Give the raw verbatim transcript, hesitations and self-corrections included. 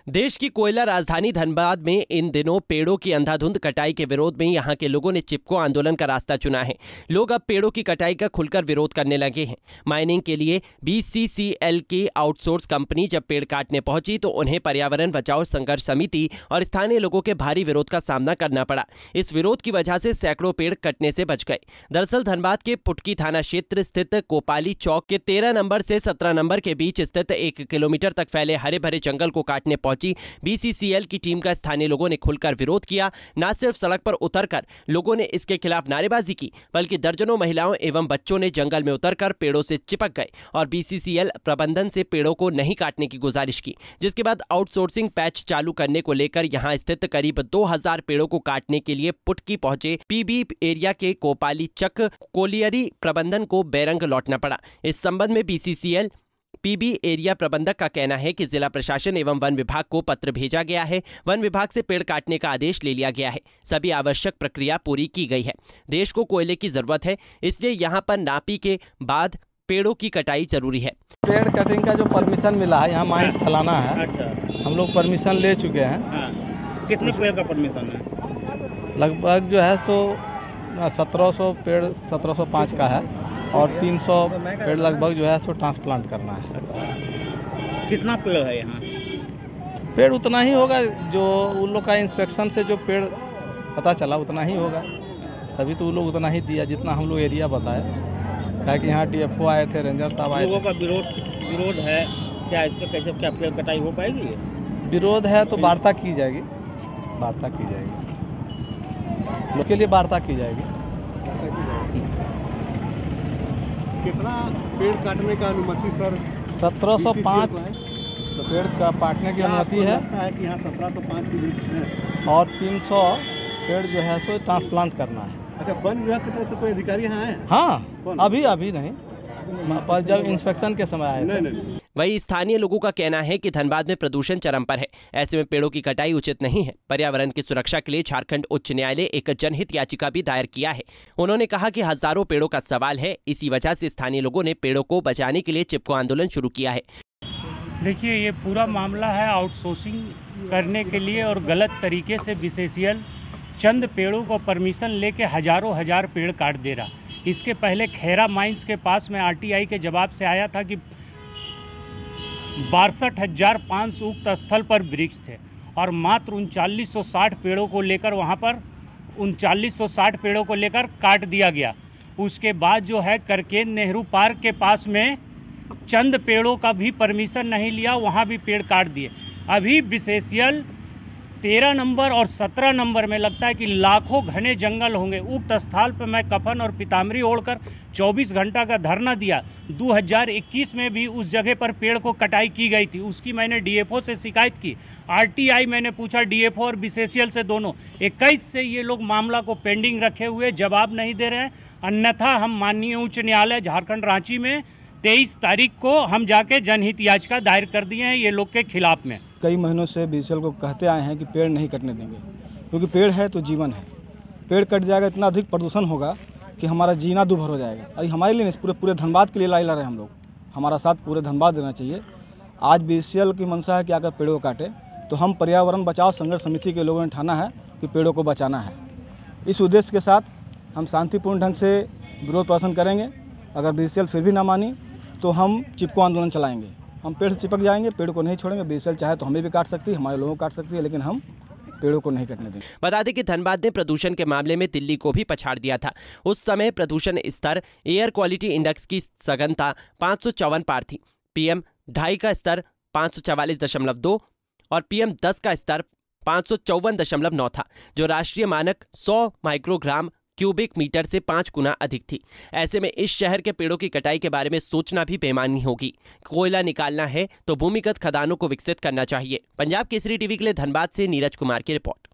देश की कोयला राजधानी धनबाद में इन दिनों पेड़ों की अंधाधुंध कटाई के विरोध में यहां के लोगों ने चिपको आंदोलन का रास्ता चुना है। लोग अब पेड़ों की कटाई का खुलकर विरोध करने लगे हैं। माइनिंग के लिए बी सी सी एल की आउटसोर्स कंपनी जब पेड़ काटने पहुंची तो उन्हें पर्यावरण बचाओ संघर्ष समिति और स्थानीय लोगों के भारी विरोध का सामना करना पड़ा। इस विरोध की वजह से सैकड़ों पेड़ कटने से बच गए। दरअसल धनबाद के पुटकी थाना क्षेत्र स्थित कोपाली चौक के तेरह नंबर से सत्रह नंबर के बीच स्थित एक किलोमीटर तक फैले हरे भरे जंगल को काटने पहुंची बी सी सी एल की टीम का स्थानीय लोगों ने खुलकर विरोध किया। न सिर्फ सड़क पर उतरकर लोगों ने इसके खिलाफ नारेबाजी की, बल्कि दर्जनों महिलाओं एवं बच्चों ने जंगल में उतरकर पेड़ों से चिपक गए और बी सी सी एल प्रबंधन से पेड़ों को नहीं काटने की गुजारिश की। जिसके बाद आउटसोर्सिंग पैच चालू करने को लेकर यहां स्थित करीब दो हज़ार पेड़ों को काटने के लिए पुटकी पहुंचे पी बी एरिया के कोपाली चक कोलियरी प्रबंधन को बेरंग लौटना पड़ा। इस संबंध में B C C L P B area प्रबंधक का कहना है कि जिला प्रशासन एवं वन विभाग को पत्र भेजा गया है। वन विभाग से पेड़ काटने का आदेश ले लिया गया है। सभी आवश्यक प्रक्रिया पूरी की गई है। देश को कोयले की जरूरत है, इसलिए यहां पर नापी के बाद पेड़ों की कटाई जरूरी है। पेड़ कटिंग का जो परमिशन मिला है, यहाँ माइंस चलाना है। अच्छा। हम लोग परमिशन ले चुके हैं। हाँ। कितने पेड़ का परमिशन है? लगभग जो है सो सत्रह सौ पेड़ सत्रह सौ पाँच का है और तीन सौ पेड़ लगभग जो है सो ट्रांसप्लांट करना है। अच्छा। कितना पेड़ है यहाँ? पेड़ उतना ही होगा जो उन लोग का इंस्पेक्शन से जो पेड़ पता चला उतना ही होगा, तभी तो वो लोग उतना ही दिया जितना हम लोग एरिया बताए। क्या कि यहाँ डी एफ ओ आए थे, रेंजर साहब आए थे। लोगों का विरोध विरोध है क्या? इस पर कैसे क्या पेड़ कटाई हो पाएगी? विरोध है तो वार्ता की जाएगी, वार्ता की जाएगी, लोग के लिए वार्ता की जाएगी। कितना पेड़ काटने का अनुमति सर? सत्रह सौ पाँच तो पेड़ का काटने की अनुमति है, है कि यहाँ सत्रह सौ पाँच की वृक्ष है और तीन सौ पेड़ जो है सो ट्रांसप्लांट करना है। अच्छा, वन विभाग की तरफ से कोई अधिकारी यहाँ आए? हाँ, अभी अभी नहीं, पर जब इंस्पेक्शन के समय आए थे। वही स्थानीय लोगों का कहना है कि धनबाद में प्रदूषण चरम पर है, ऐसे में पेड़ों की कटाई उचित नहीं है। पर्यावरण की सुरक्षा के लिए झारखंड उच्च न्यायालय एक जनहित याचिका भी दायर किया है। उन्होंने कहा कि हजारों पेड़ों का सवाल है, इसी वजह से स्थानीय लोगों ने पेड़ों को बचाने के लिए चिपको आंदोलन शुरू किया है। देखिए, ये पूरा मामला है आउटसोर्सिंग करने के लिए और गलत तरीके से बी सी सी एल चंद पेड़ों को परमिशन लेके हजारों हजार पेड़ काट दे रहा। इसके पहले खैरा माइंस के पास में आर टी आई के जवाब से आया था कि बासठ हजार पाँच सौ उक्त स्थल पर वृक्ष थे और मात्र उनचालीस सौ साठ पेड़ों को लेकर वहाँ पर उनचालीस सौ साठ पेड़ों को लेकर काट दिया गया। उसके बाद जो है करकेन नेहरू पार्क के पास में चंद पेड़ों का भी परमिशन नहीं लिया, वहाँ भी पेड़ काट दिए। अभी बी सी सी एल तेरह नंबर और सत्रह नंबर में लगता है कि लाखों घने जंगल होंगे। उक्त स्थल पर मैं कफन और पीताम्बरी ओढ़कर चौबीस घंटा का धरना दिया। दो हज़ार इक्कीस में भी उस जगह पर पेड़ को कटाई की गई थी, उसकी मैंने डी एफ ओ से शिकायत की। आर टी आई मैंने पूछा डी एफ ओ और बी सी सी एल से दोनों। इक्कीस से ये लोग मामला को पेंडिंग रखे हुए जवाब नहीं दे रहे हैं। अन्यथा हम माननीय उच्च न्यायालय झारखंड रांची में तेईस तारीख को हम जाके जनहित याचिका दायर कर दिए हैं ये लोग के खिलाफ में। कई महीनों से बी सी सी एल को कहते आए हैं कि पेड़ नहीं कटने देंगे, क्योंकि पेड़ है तो जीवन है। पेड़ कट जाएगा इतना अधिक प्रदूषण होगा कि हमारा जीना दूभर हो जाएगा। अभी हमारे लिए पूरे पूरे धनबाद के लिए लड़ाई लड़ रहे हैं हम लोग। हमारा साथ पूरे धनबाद देना चाहिए। आज बी सी सी एल की मंशा है कि अगर पेड़ों को काटे तो हम पर्यावरण बचाओ संघर्ष समिति के लोगों ने ठाना है कि पेड़ों को बचाना है। इस उद्देश्य के साथ हम शांतिपूर्ण ढंग से विरोध प्रदर्शन करेंगे। अगर बी सी सी एल फिर भी ना मानी तो हम चिपको आंदोलन चलाएंगे। हम पेड़ से चिपक जाएंगे, पेड़ को नहीं छोड़ेंगे। बी सी सी एल चाहे तो हमें भी काट सकती है, हमारे लोगों को काट सकती है, लेकिन हम पेड़ों को नहीं कटने देंगे। बता दें कि धनबाद ने प्रदूषण के मामले में दिल्ली को भी पछाड़ दिया था। उस समय प्रदूषण स्तर एयर क्वालिटी इंडेक्स की सघनता पाँच सौ चौवन पार थी। पी एम ढाई का स्तर पाँच सौ चवालीस दशमलव दो और पी एम दस का स्तर पाँच सौ चौवन दशमलव नौ था, जो राष्ट्रीय मानक सौ माइक्रोग्राम क्यूबिक मीटर से पाँच गुना अधिक थी। ऐसे में इस शहर के पेड़ों की कटाई के बारे में सोचना भी बेईमानी होगी। कोयला निकालना है तो भूमिगत खदानों को विकसित करना चाहिए। पंजाब केसरी टीवी के लिए धनबाद से नीरज कुमार की रिपोर्ट।